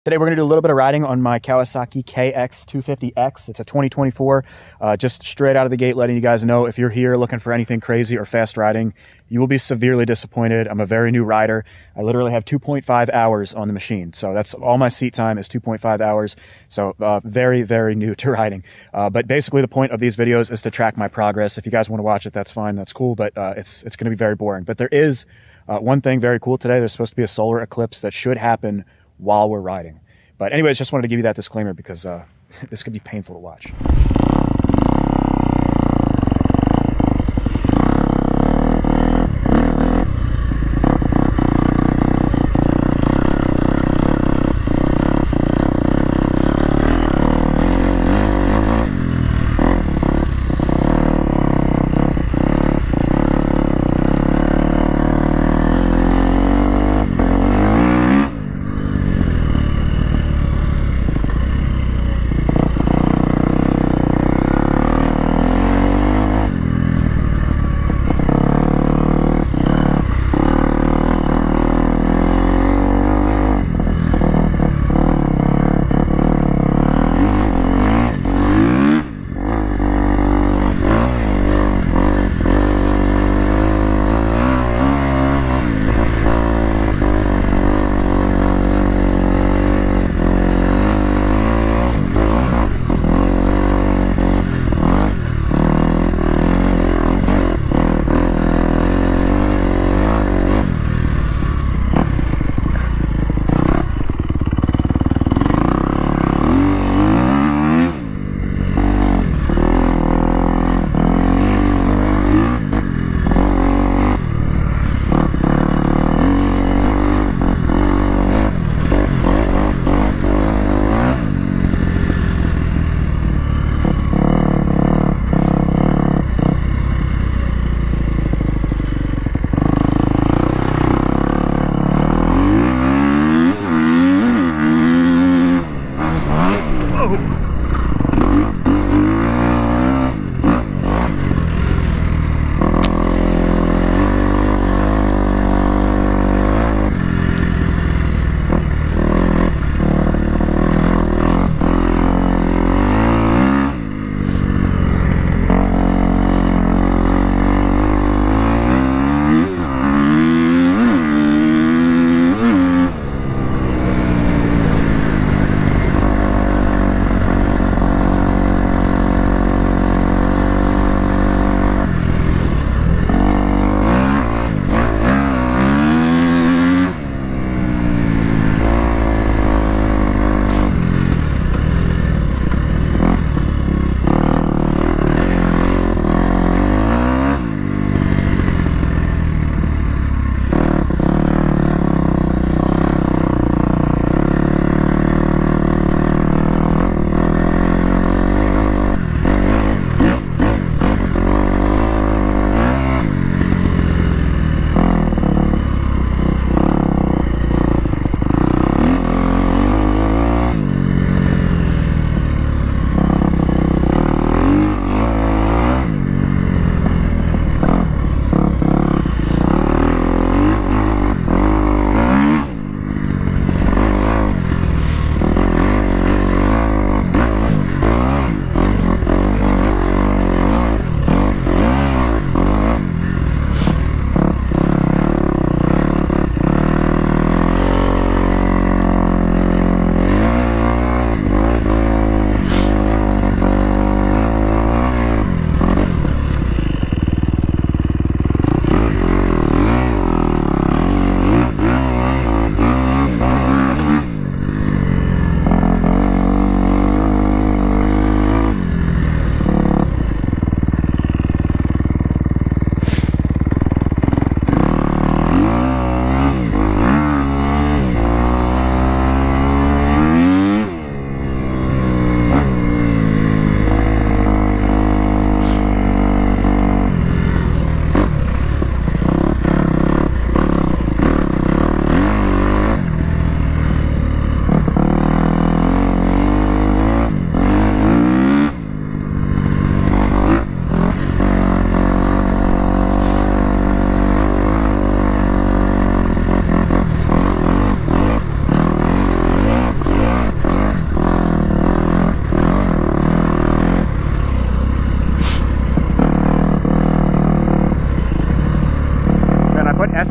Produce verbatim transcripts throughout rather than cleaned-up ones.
Today we're going to do a little bit of riding on my Kawasaki K X two fifty X. It's a twenty twenty-four, uh, just straight out of the gate letting you guys know if you're here looking for anything crazy or fast riding, you will be severely disappointed. I'm a very new rider. I literally have two point five hours on the machine. So that's all my seat time is two point five hours. So uh, very, very new to riding. Uh, but basically the point of these videos is to track my progress. If you guys want to watch it, that's fine. That's cool. But uh, it's, it's going to be very boring. But there is uh, one thing very cool today. There's supposed to be a solar eclipse that should happen while we're riding. But anyways, just wanted to give you that disclaimer because uh, this could be painful to watch.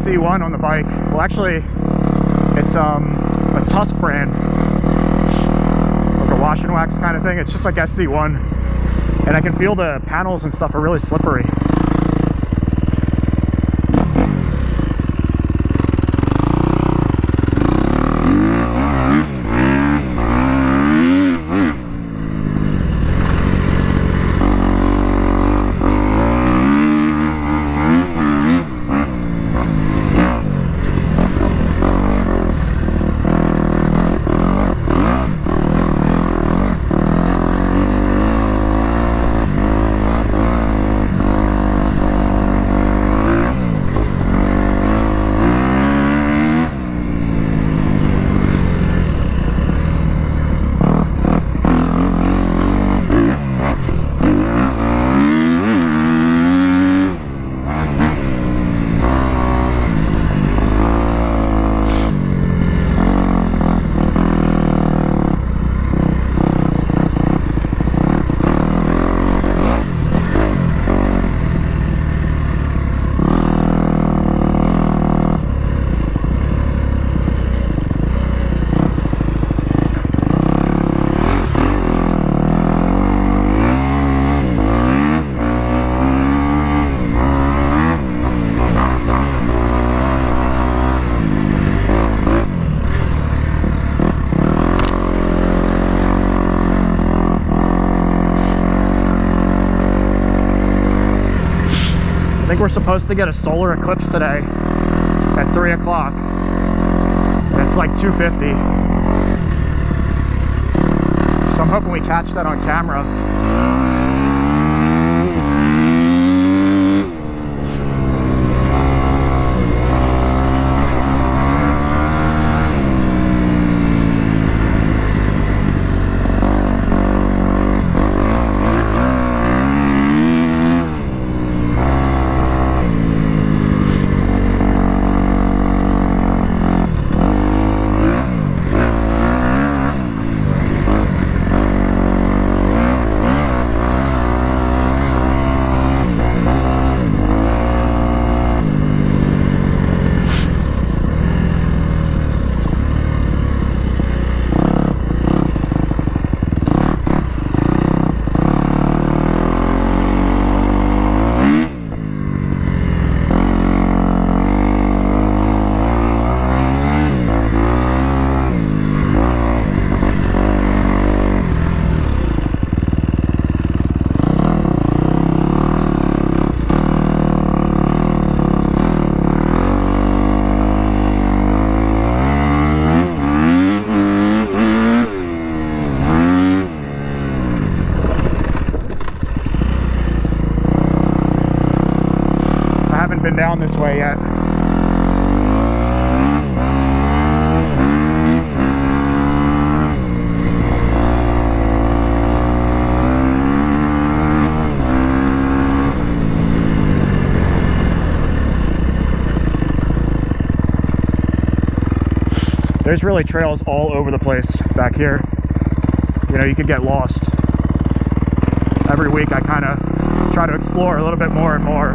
C one on the bike. Well, actually, it's um, a Tusk brand, like a wash and wax kind of thing. It's just like S C one, and I can feel the panels and stuff are really slippery. I think we're supposed to get a solar eclipse today at three o'clock. It's like two fifty. So I'm hoping we catch that on camera. Been down this way yet. There's really trails all over the place back here. You know, you could get lost. Every week I kind of try to explore a little bit more and more.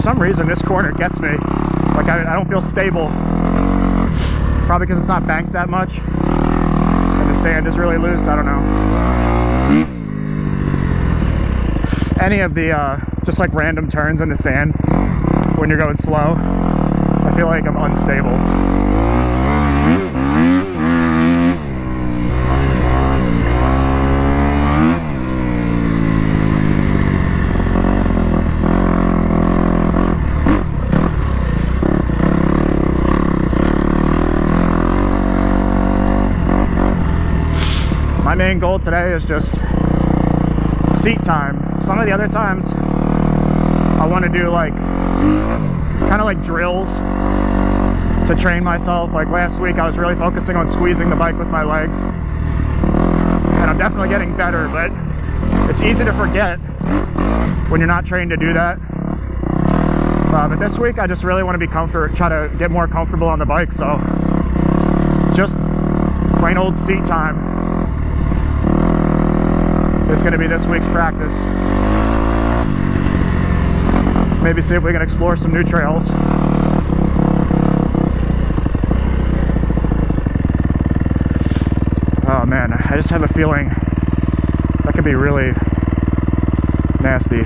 some reason this corner gets me. Like I, I don't feel stable. Probably because it's not banked that much. And the sand is really loose, I don't know. Any of the, uh, just like random turns in the sand when you're going slow, I feel like I'm unstable. My main goal today is just seat time. Some of the other times I want to do like kind of like drills to train myself. Like last week I was really focusing on squeezing the bike with my legs, and I'm definitely getting better, but it's easy to forget when you're not trained to do that. Uh, but this week I just really want to be comfort, try to get more comfortable on the bike, so just plain old seat time. It's going to be this week's practice. Maybe see if we can explore some new trails. Oh man, I just have a feeling that could be really nasty.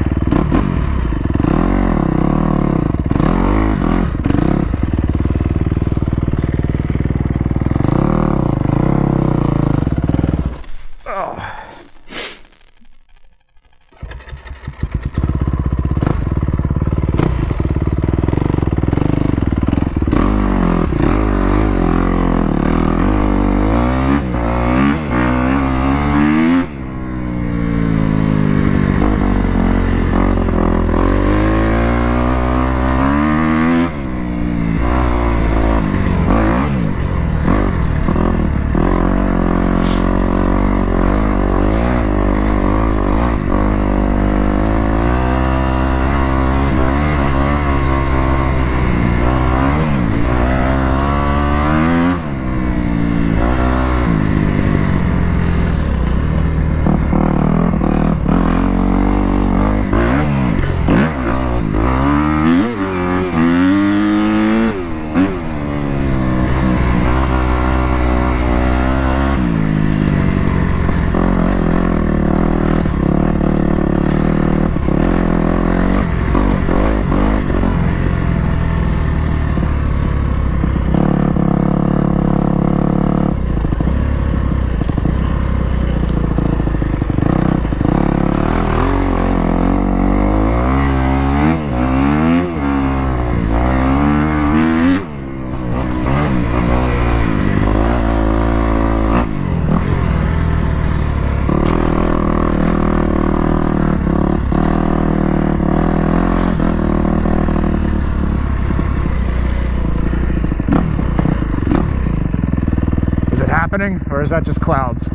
Happening, or is that just clouds?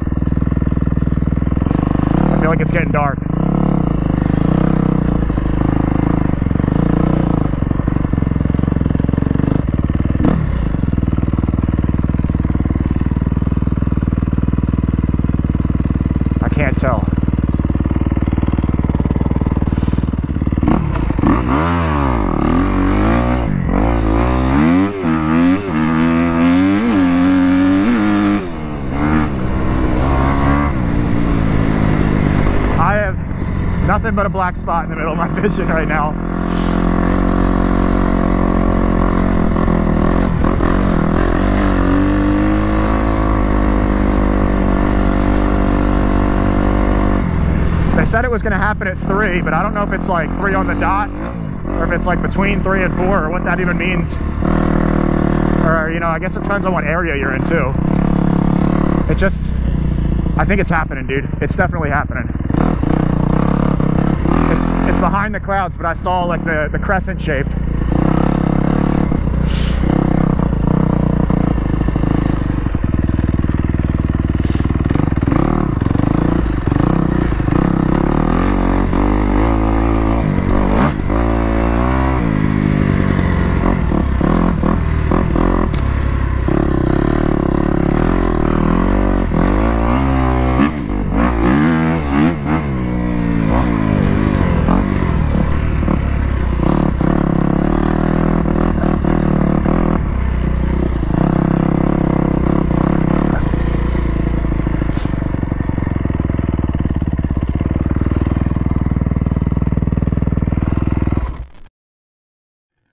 I feel like it's getting dark. I can't tell. Nothing but a black spot in the middle of my vision right now. They said it was going to happen at three, but I don't know if it's like three on the dot or if it's like between three and four, or what that even means. Or, you know, I guess it depends on what area you're in too. It just, I think it's happening, dude. It's definitely happening. It's, it's behind the clouds, but I saw like the, the crescent shape.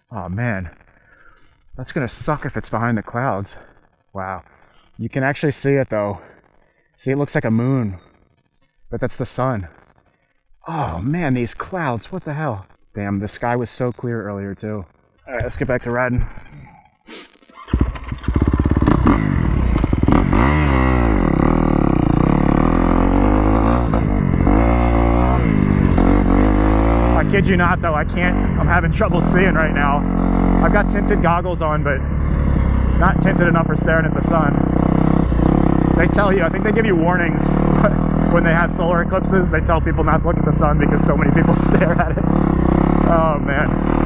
Oh man, that's gonna suck if it's behind the clouds. Wow. You can actually see it though. See, it looks like a moon, but that's the sun. Oh man, these clouds, what the hell? Damn, the sky was so clear earlier too. All right, let's get back to riding. I kid you not though, I can't, I'm having trouble seeing right now. I've got tinted goggles on, but not tinted enough for staring at the sun. They tell you, I think they give you warnings when they have solar eclipses. They tell people not to look at the sun because so many people stare at it. Oh man.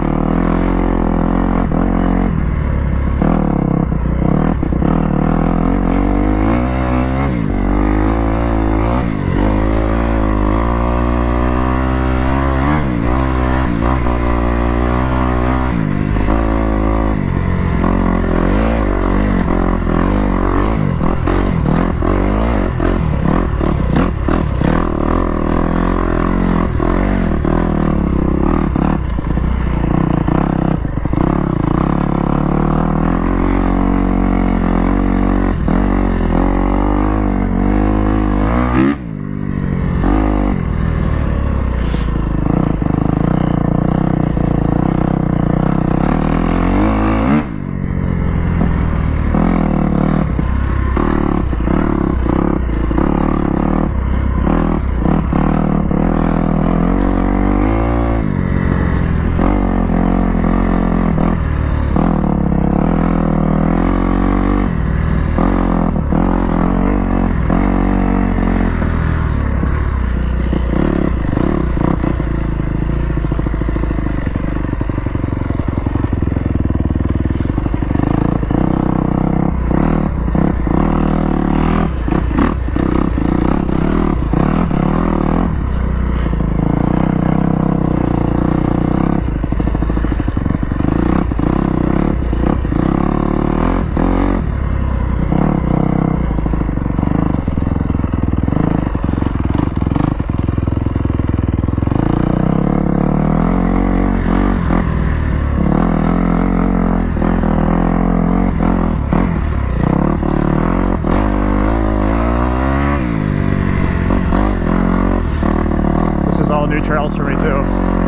New trails for me too.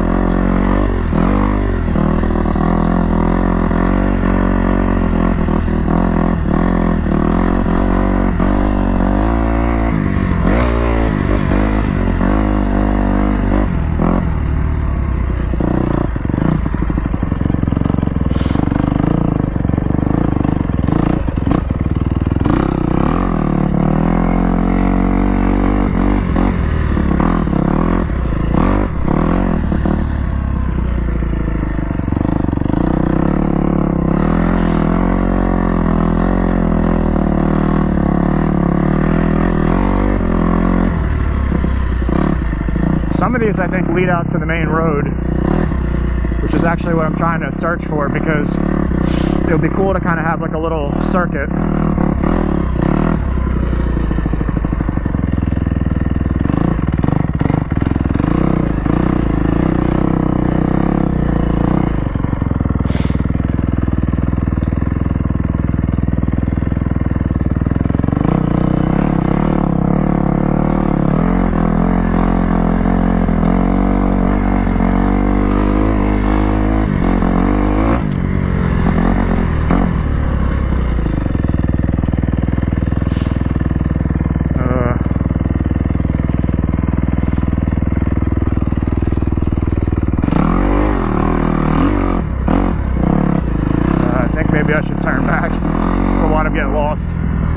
Some of these I think lead out to the main road, which is actually what I'm trying to search for, because it would be cool to kind of have like a little circuit. I should turn back. I don't want to get lost.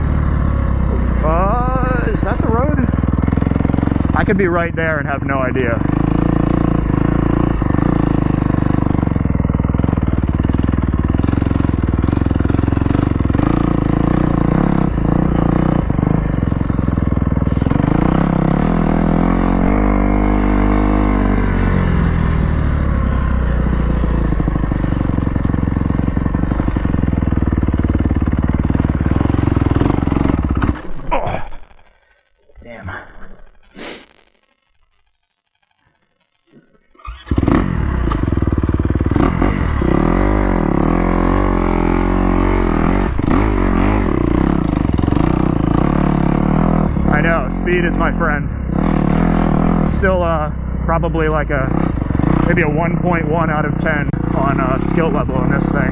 Uh, is that the road? I could be right there and have no idea. speed is my friend. Still uh, probably like a, maybe a one point one out of ten on uh, skill level on this thing.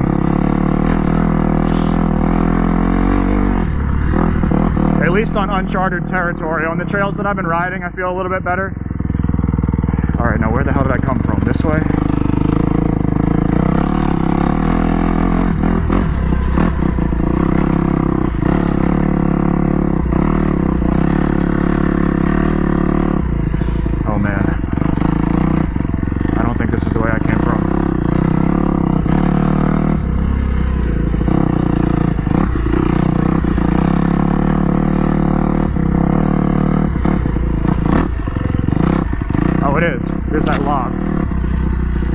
At least on uncharted territory. On the trails that I've been riding, I feel a little bit better. All right, now where the hell did I come from? This way? Oh man. I don't think this is the way I came from. Oh, it is. There's that log.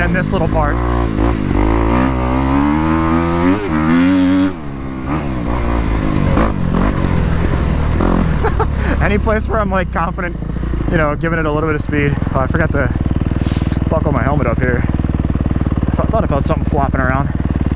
then this little part. Any place where I'm like confident, you know, giving it a little bit of speed. Oh, I forgot to buckle my helmet up here. I thought I felt something flopping around.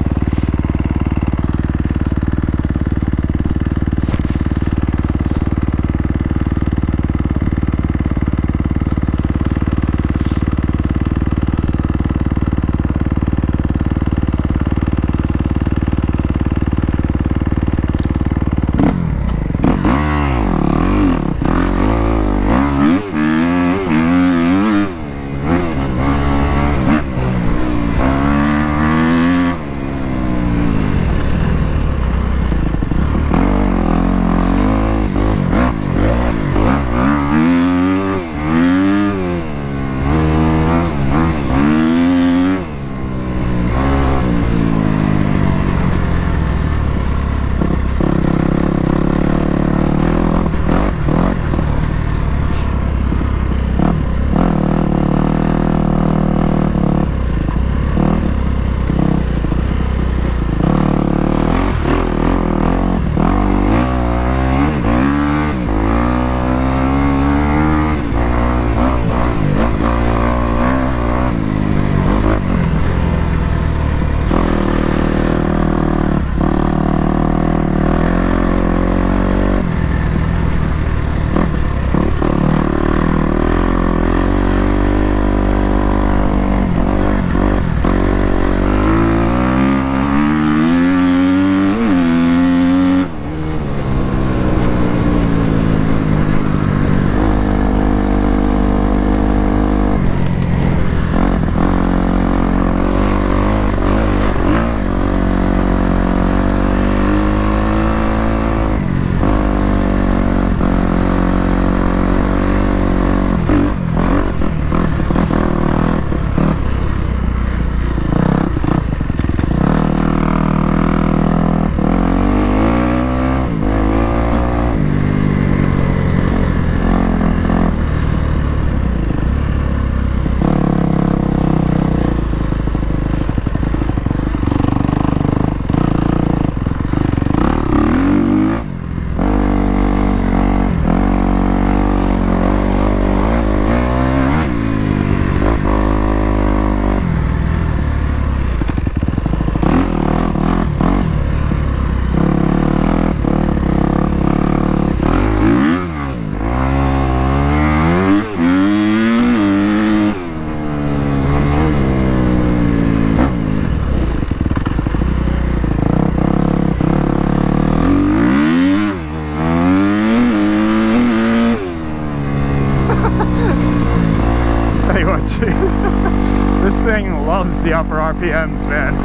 This thing loves the upper R P Ms, man.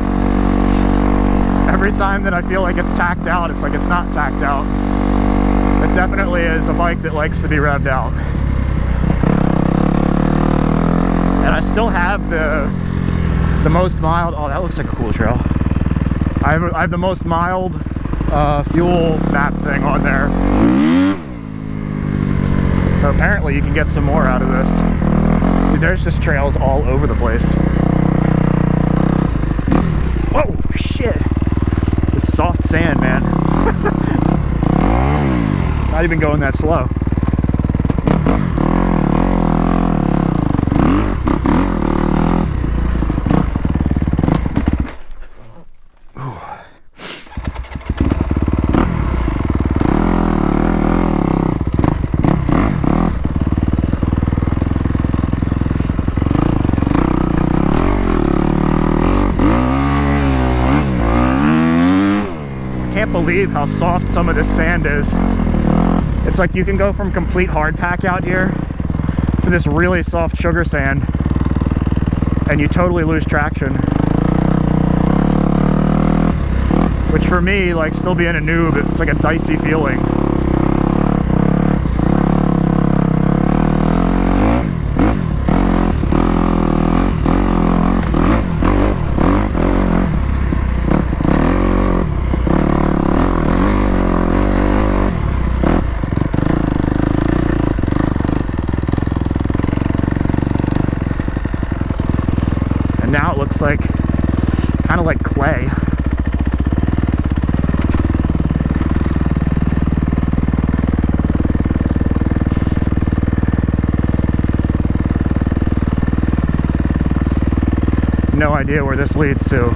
Every time that I feel like it's tacked out, it's like it's not tacked out. It definitely is a bike that likes to be revved out. And I still have the the most mild, oh, that looks like a cool trail. I have, I have the most mild uh, fuel map thing on there. So apparently you can get some more out of this. Dude, there's just trails all over the place. Whoa, shit. This soft sand, man. Not even going that slow. Believe how soft some of this sand is. It's like you can go from complete hard pack out here to this really soft sugar sand and you totally lose traction, which for me, like still being a noob, it's like a dicey feeling. out looks like kind of like clay. No idea where this leads to.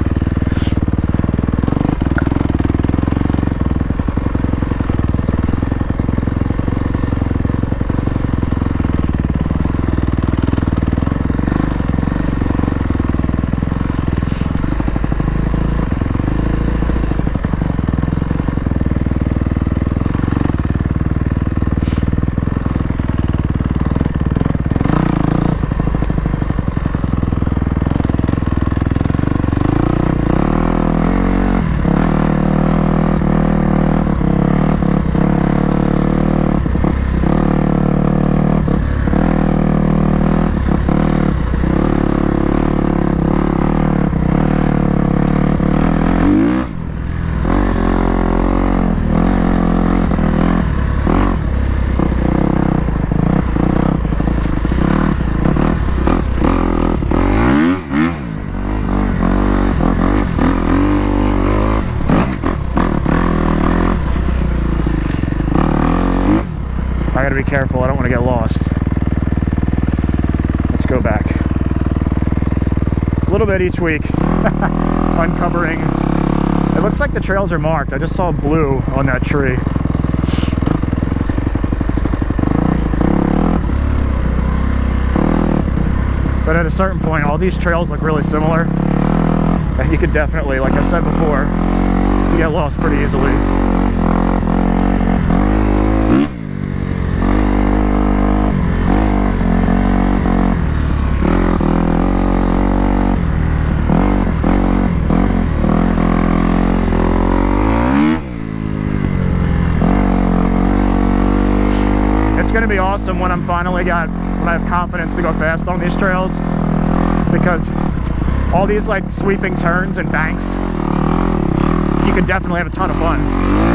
I gotta be careful, I don't want to get lost. Let's go back. A little bit each week. Uncovering. It looks like the trails are marked. I just saw blue on that tree. But at a certain point, all these trails look really similar. And you could definitely, like I said before, you get lost pretty easily. It's going to be awesome when I'm finally got, when I have confidence to go fast on these trails, because all these like sweeping turns and banks, you can definitely have a ton of fun.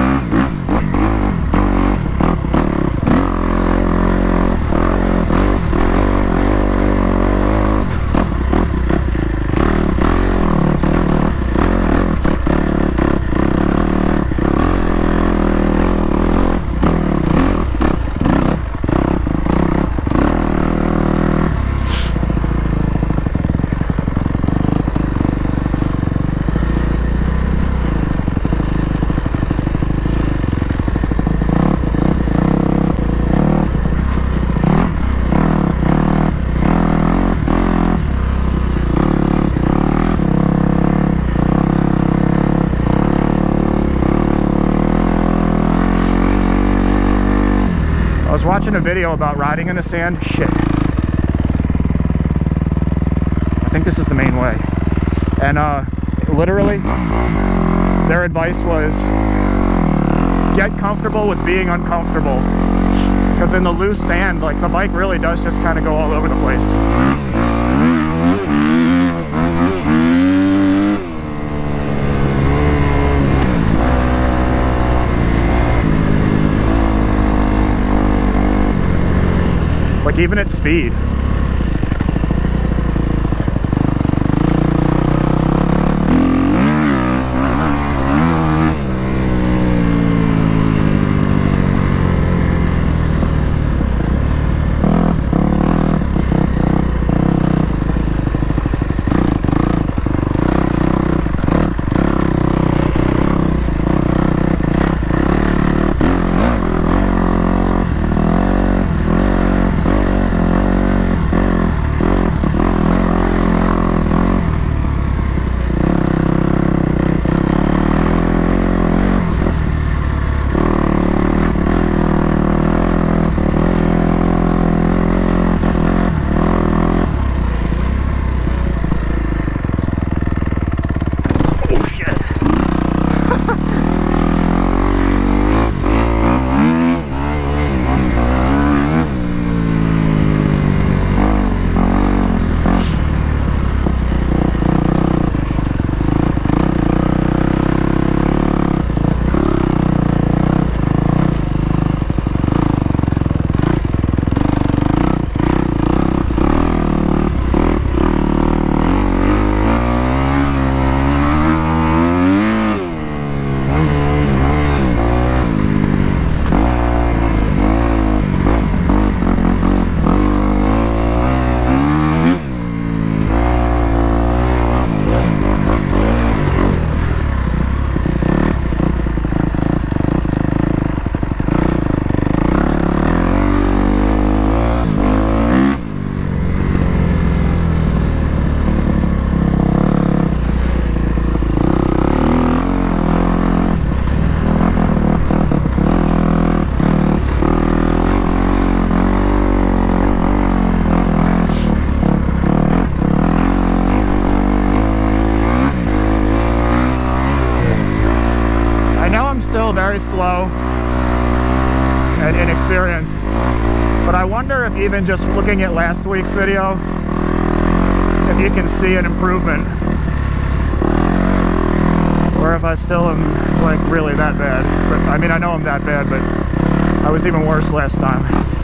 I was watching a video about riding in the sand. Shit. I think this is the main way. And uh, literally, their advice was, get comfortable with being uncomfortable. Because in the loose sand, like the bike really does just kind of go all over the place. Like even at speed. very slow and inexperienced. But I wonder if even just looking at last week's video, if you can see an improvement, or if I still am like really that bad. But I mean, I know I'm that bad, but I was even worse last time.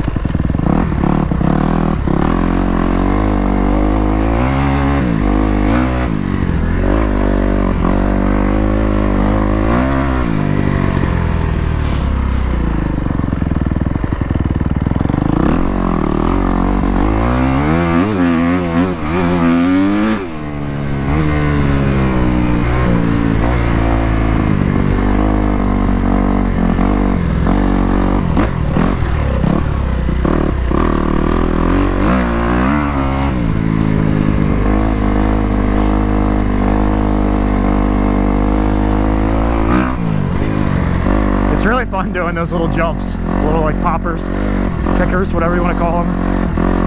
It's really fun doing those little jumps, little like poppers, kickers, whatever you want to call them.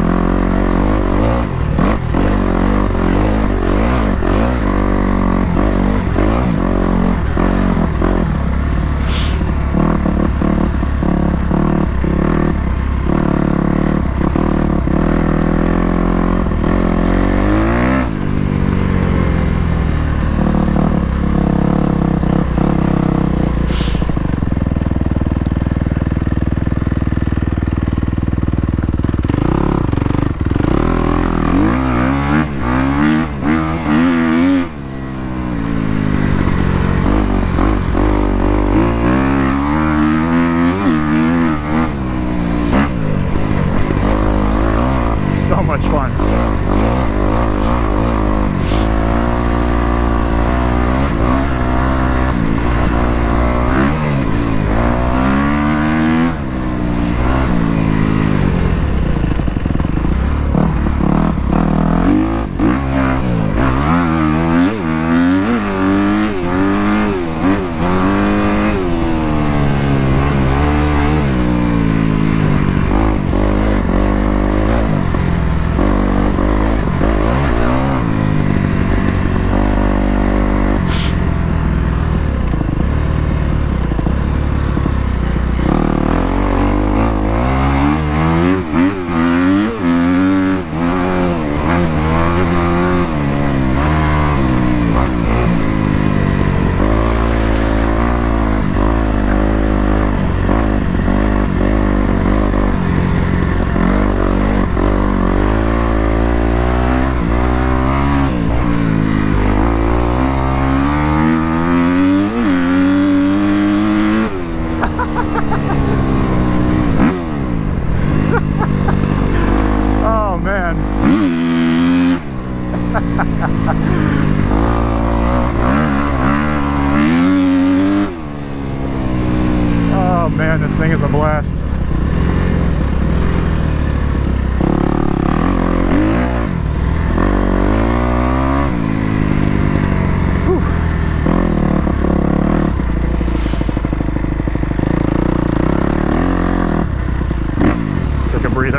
So much fun. Oh man. Oh man, this thing is a blast. Take a breather.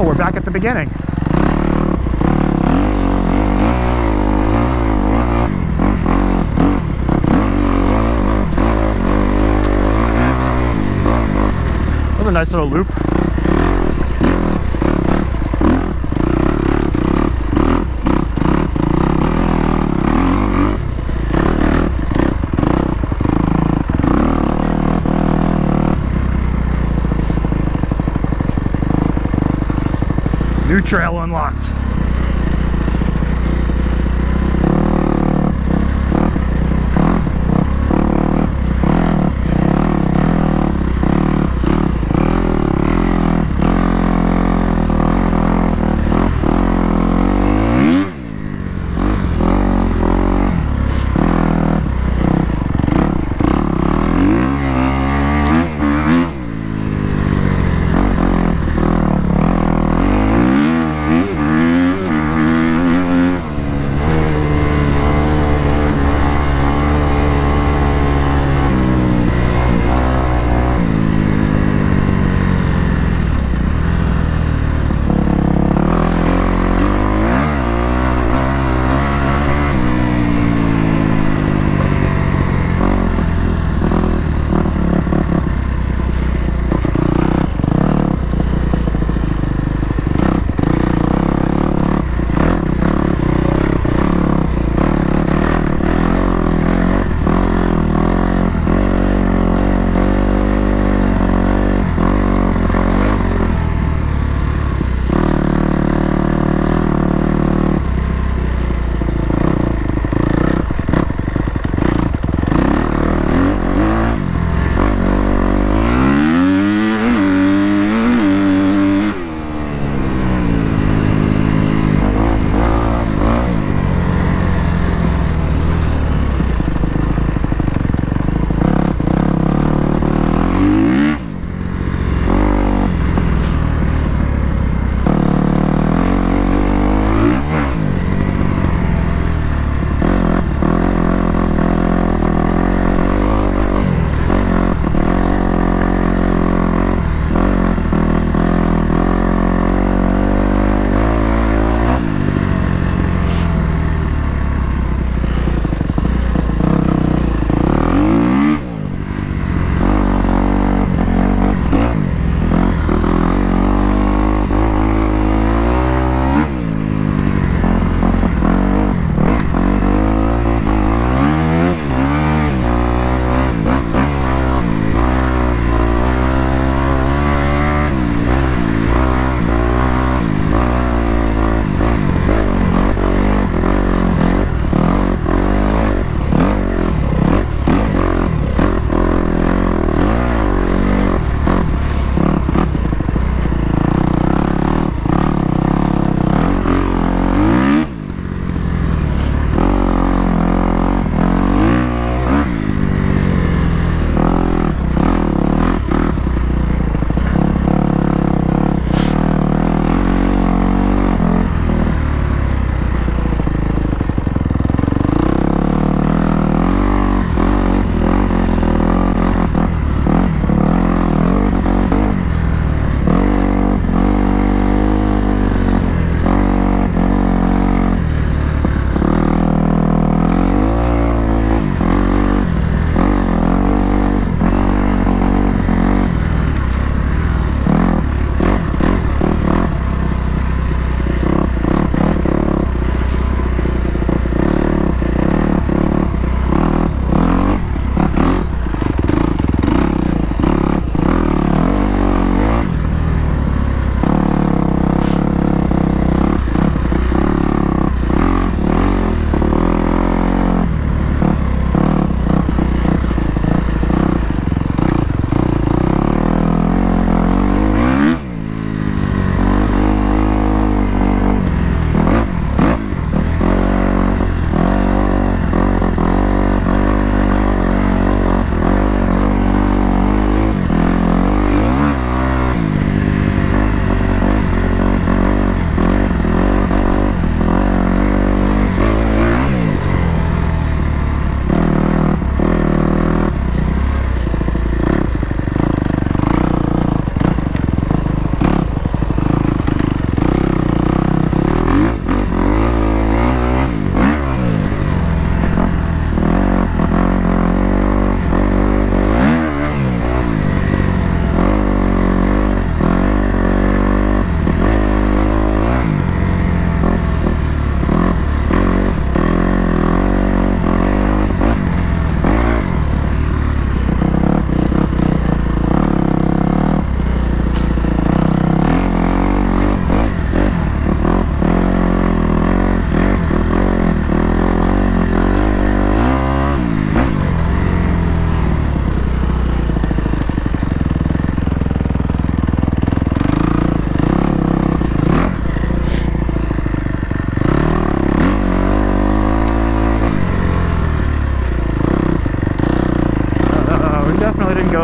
Oh, we're back at the beginning. That was a nice little loop. New trail unlocked.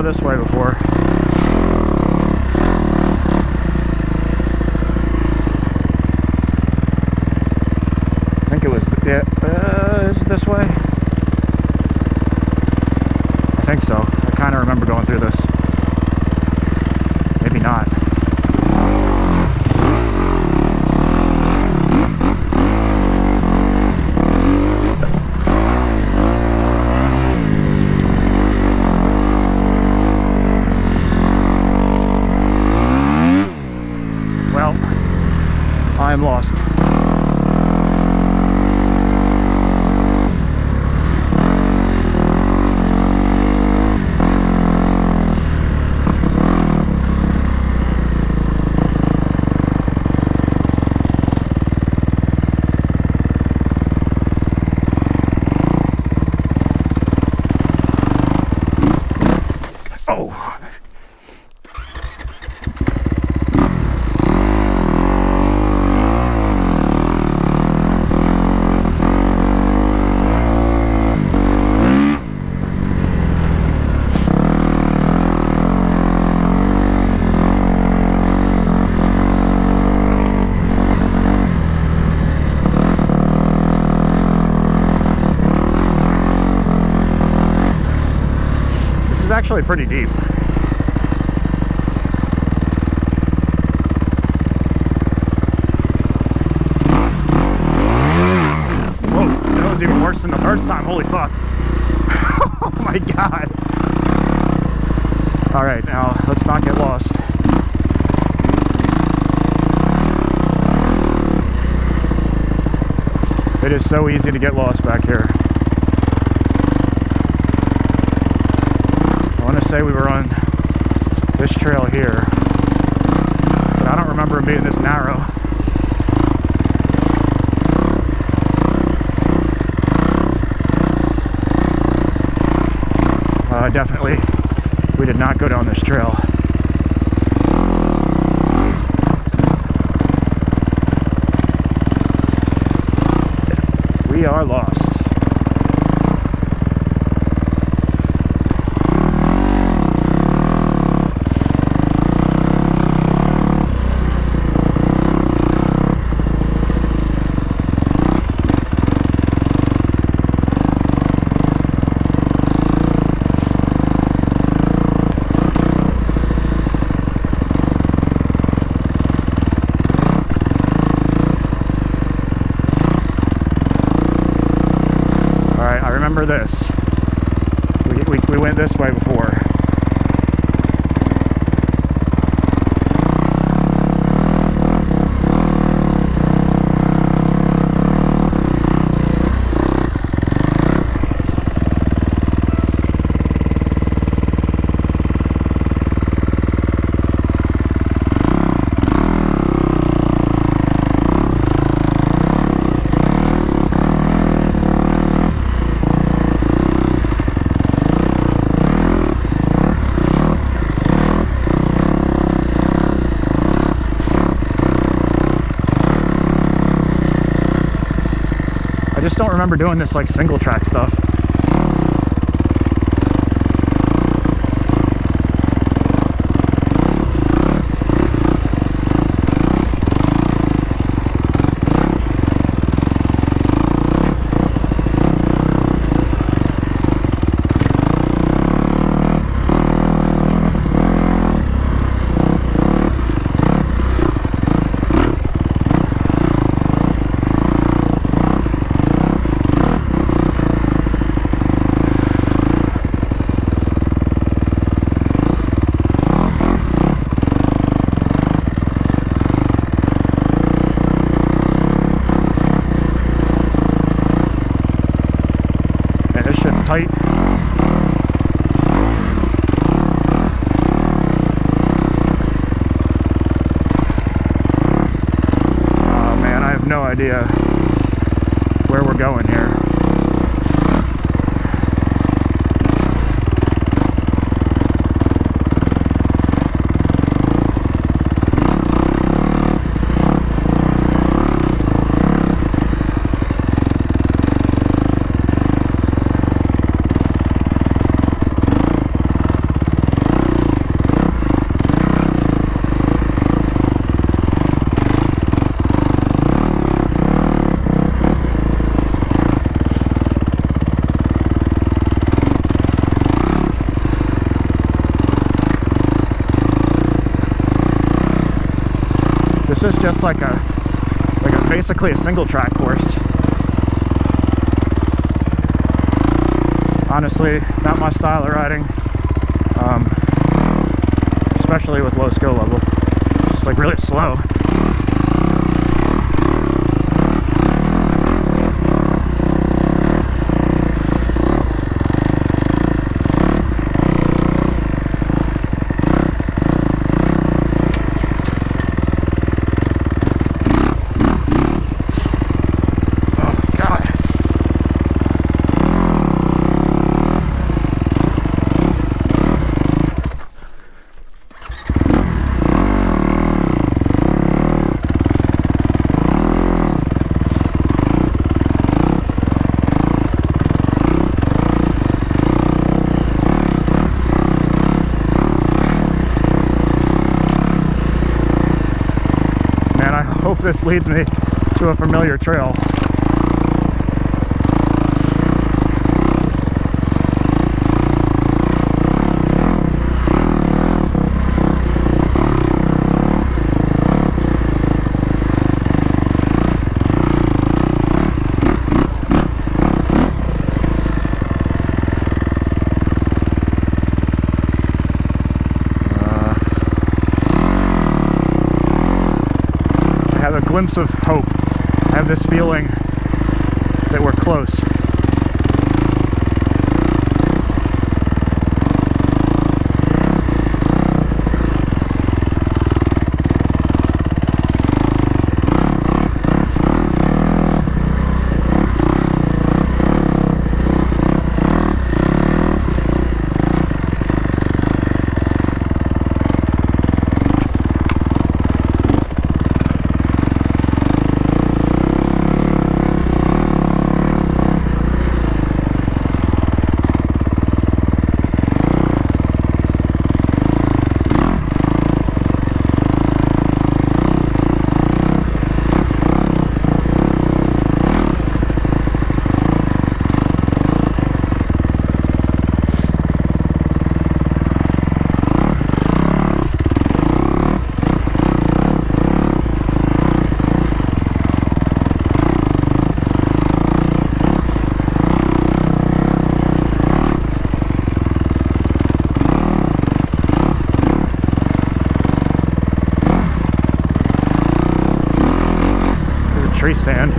this way before. I think it was, yeah, uh, is it this way? I think so. I kind of remember going through this. Maybe not. Well, I am lost. This is actually pretty deep. Whoa, that was even worse than the first time. Holy fuck. Oh my god. All right, now let's not get lost. It is so easy to get lost back here. I want to say we were on this trail here, but I don't remember it being this narrow. Uh, definitely, we did not go down this trail. We are lost. Remember this. We, we, we went this way before. I just don't remember doing this like single track stuff. Tight. Oh man, I have no idea where we're going here. This is just like a, like a basically a single track course. Honestly, not my style of riding, um, especially with low skill level. It's just like really slow. Hope this leads me to a familiar trail. A glimpse of hope. I have this feeling that we're close. Tree stand.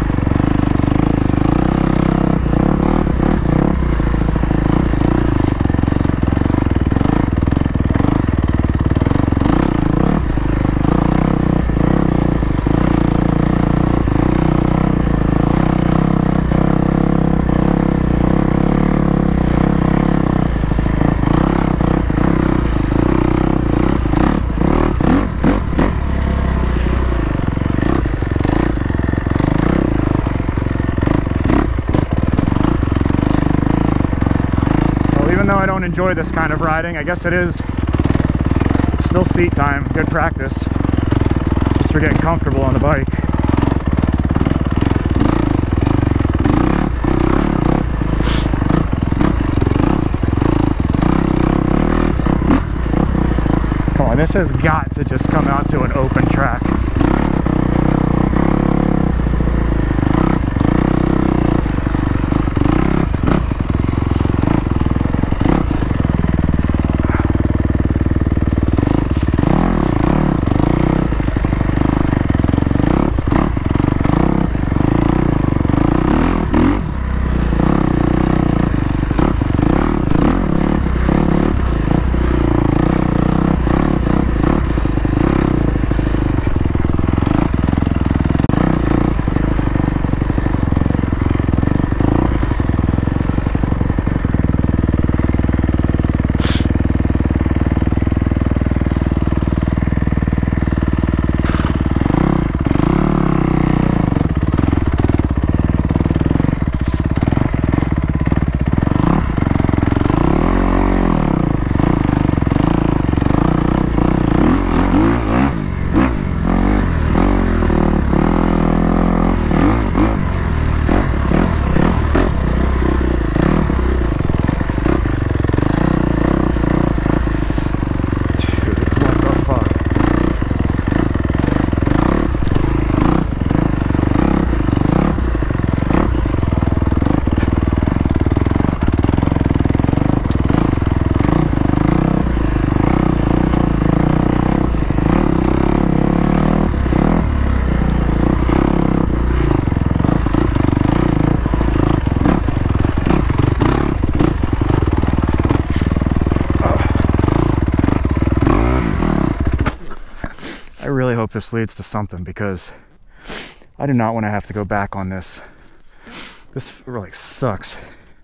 Even though I don't enjoy this kind of riding, I guess it is it's still seat time, good practice, just for getting comfortable on the bike. Come on, this has got to just come out to an open track. I really hope this leads to something, because I do not want to have to go back on this. This really sucks.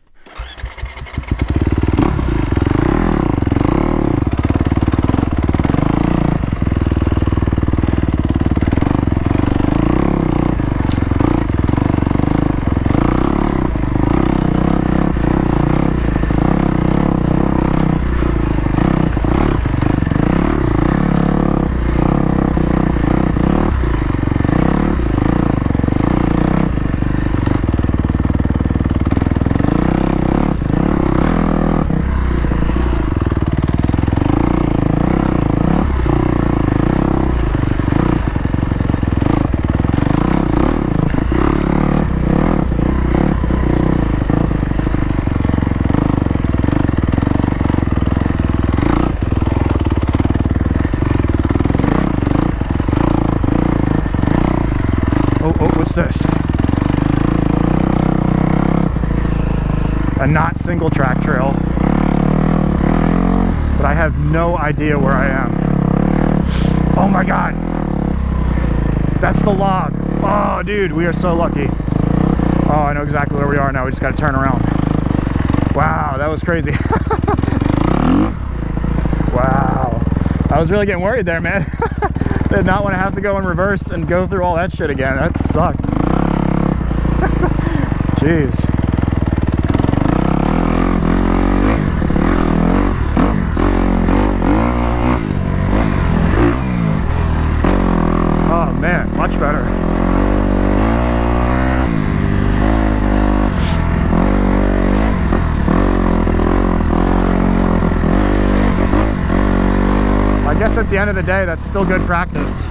What's this? A not single track trail, but I have no idea where I am. Oh my God, that's the log. Oh dude, we are so lucky. Oh, I know exactly where we are now. We just got to turn around. Wow, that was crazy. Wow, I was really getting worried there, man. Did not want to have to go in reverse and go through all that shit again. That sucked. Jeez. Oh man, much better. I guess at the end of the day, that's still good practice,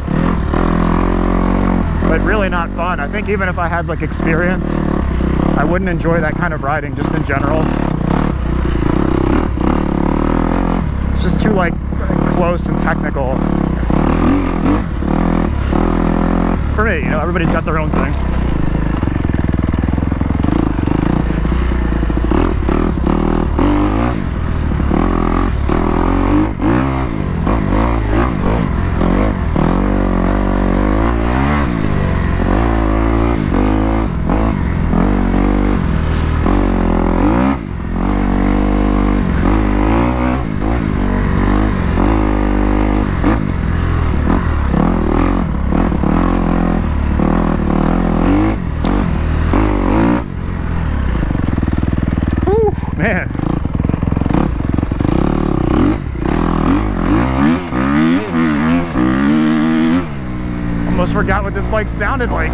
but really not fun. I think even if I had like experience, I wouldn't enjoy that kind of riding just in general. It's just too like close and technical for me. You know, everybody's got their own thing. Man. Almost forgot what this bike sounded like.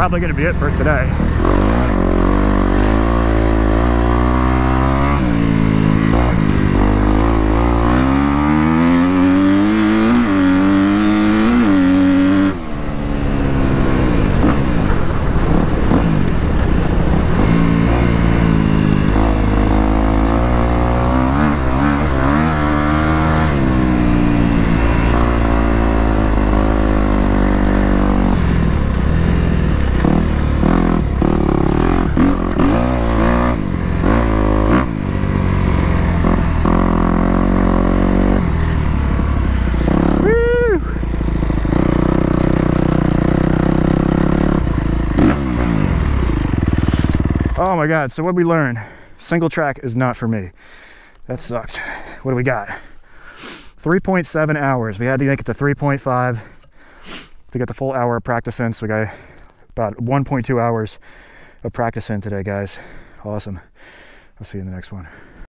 probably going to be it for today. Oh my God, so what did we learn? Single track is not for me. That sucked. What do we got? three point seven hours. We had to make it to three point five to get the full hour of practice in. So we got about one point two hours of practice in today, guys. Awesome. I'll see you in the next one.